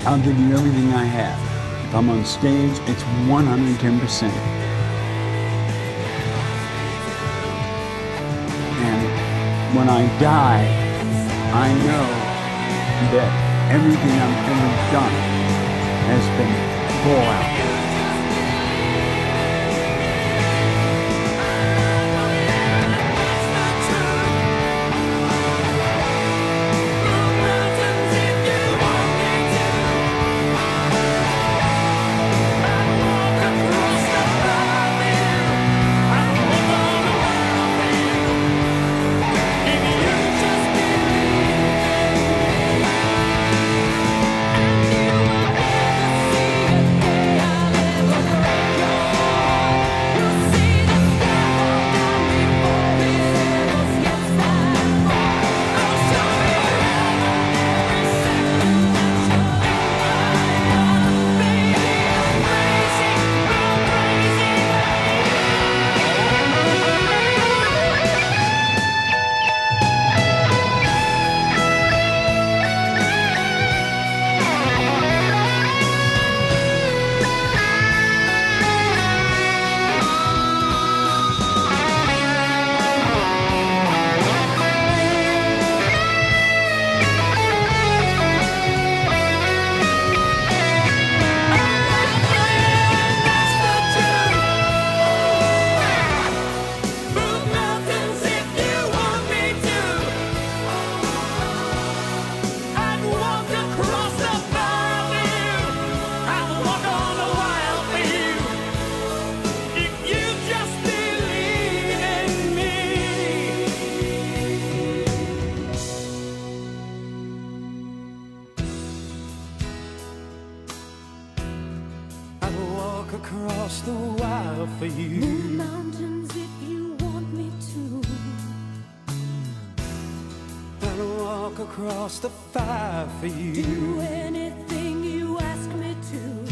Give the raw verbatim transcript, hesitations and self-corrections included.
I'll give you everything I have. If I'm on stage, it's one hundred ten percent. And when I die, I know that everything I've ever done has been full out. Across the wild for you. Move mountains if you want me to. I'll walk across the fire for you. Do anything you ask me to.